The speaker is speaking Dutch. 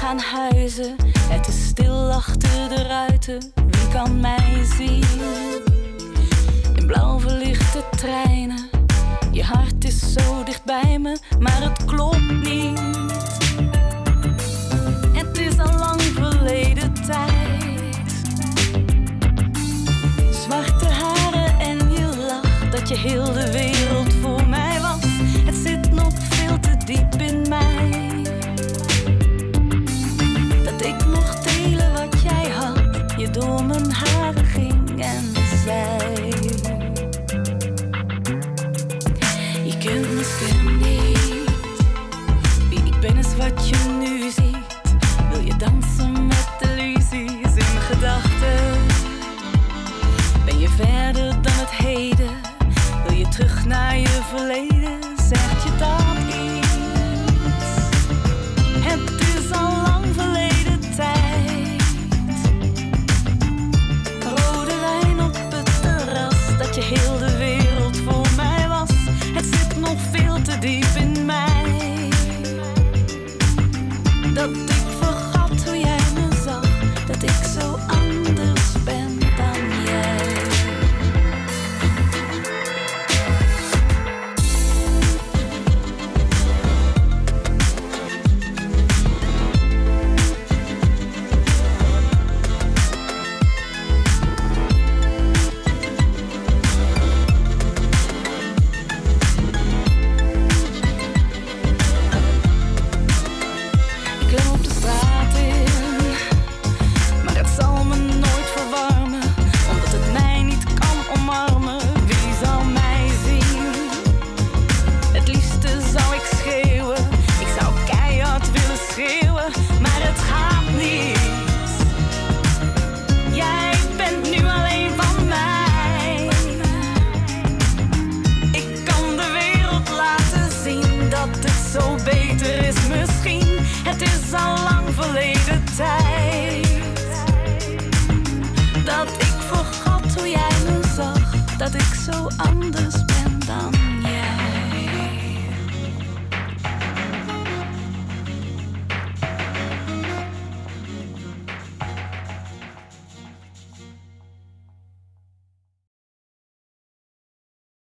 gaan huizen. Het is stil achter de ruiten, wie kan mij zien? In blauw verlichte treinen, je hart is zo dicht bij me, maar het klopt niet. Het is al lang verleden tijd. Zwarte haren en je lach, dat je heel de wereld